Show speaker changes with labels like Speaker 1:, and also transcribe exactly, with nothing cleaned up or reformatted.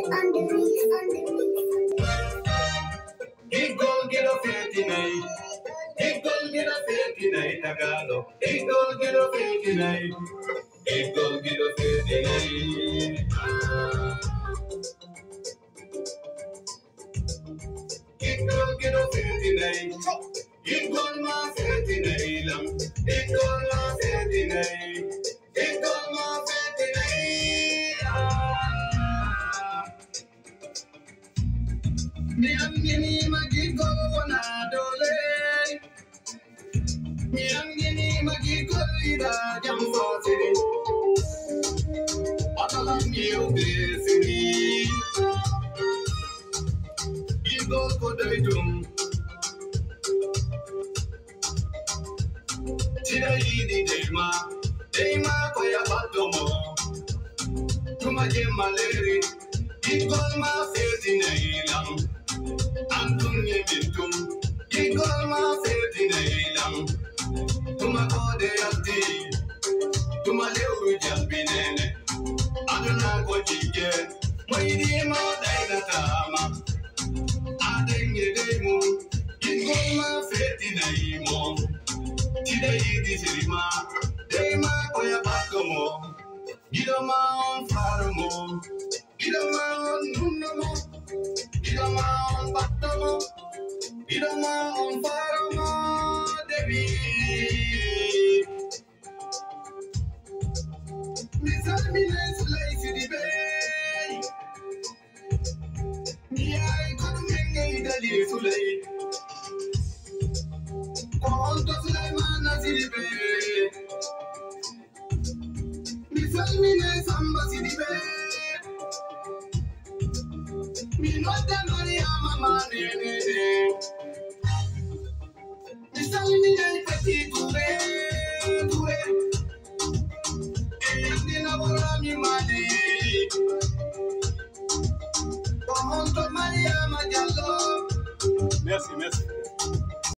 Speaker 1: Eagle get a fifty night. Eagle get a fifty night. Tagalo. Eagle get a fifty night. Eagle get a fifty night. Eagle get a fifty night. Eagle ma fifty night. Eagle ma fifty night. Eagle ma fifty night. Mi angini magigo na dole. Mi angini magigo ida jam sotiri. Atala mi obesiri. Igo kodaitum. Tida idi dema, dema koya batomo. Tuma jemaleri. Igo ma feti na ilam. Antum yemintum, Eagle ma feti na ilam. Tuma kode yati, tuma leuru jambinene. Aduna ko jike, moidi ma daina tama. Adenge demu, Eagle ma feti na imo. Tida yidi sirima, dema koya bakomo. Gidoma on farumo, gidoma on nunomo. Gidoma on batomo, Gidoma on farumo, Devi. Misal miles lazy di bay. Niai kodumenge idali sulay. Konto Sulaiman di bay. Misal miles ambasi di bay. Mi nota Maria mama nene. Mi salmi nei petit touré.